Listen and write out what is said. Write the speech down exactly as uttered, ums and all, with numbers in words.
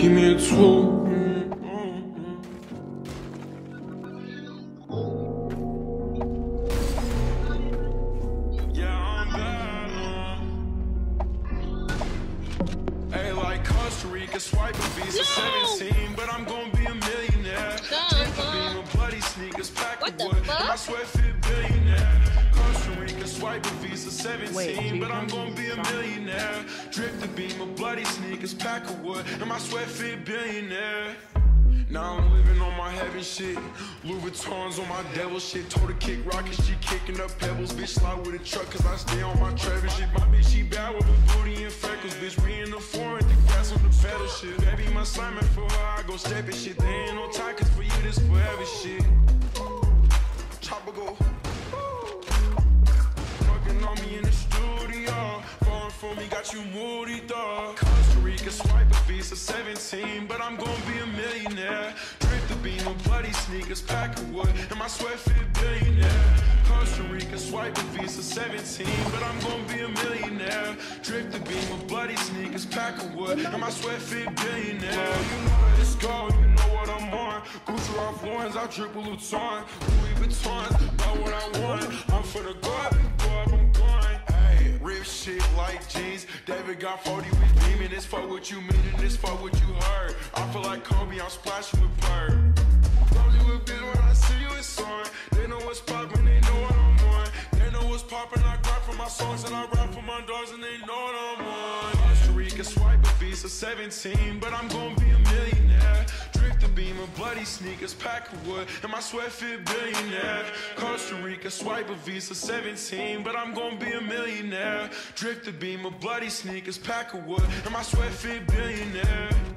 give me a two. Swipe a Visa no. seventeen, but I'm gonna be a millionaire. Drink a beam of bloody sneakers, pack of wood, and my sweat fit billionaire. Costa Rica, swipe a Visa seventeen, Wait, but I'm gonna be a millionaire. Drip the beam of bloody sneakers, pack of wood, and my sweat fit billionaire. Now I'm living on my heaven shit. Louis Vuittons on my devil shit. Told her kick rocket, she kicking up pebbles. Bitch slide with a truck cause I stay on my Trevor shit. My bitch she bad with a booty and freckles. Bitch we in the foreign, the gas on the pedal shit. Baby my Simon for her, I go step it shit. There ain't no time cause for you this forever shit. Chopper go fucking on me in the studio. Falling for me, got you moody dog. Costa Rica, swipe a Visa seventeen, but I'm gonna be a millionaire. Drip the beam of bloody sneakers, pack of wood, and my sweat fit billionaire. Costa Rica, swipe a Visa seventeen, but I'm gonna be a millionaire. Drip the beam of bloody sneakers, pack of wood, and my sweat fit billionaire. You know that it's gold, you know what I'm on. Gucci Ralph Lauren's, I drip a Luton. Louis Vuittons, buy what I want. I'm for the go up and go up, I'm going. Hey, rip shit like jeans. David got forty with demon. This fuck what you mean and this fuck what you heard. I feel like Kobe, I'm splashing with bird. Don't you a bitch when I see you, it's on. They know what's poppin', they know what I'm on. They know what's poppin', I grind for my songs and I rap for my dogs and they know what I'm on. Costa Rica, swipe a Visa seventeen, but I'm gonna be a millionaire. Drip the beam of bloody sneakers, pack of wood, and my sweat fit billionaire. Costa Rica, swipe a Visa seventeen, but I'm gonna be a millionaire. Drip the beam of bloody sneakers, pack of wood, and my sweat fit billionaire.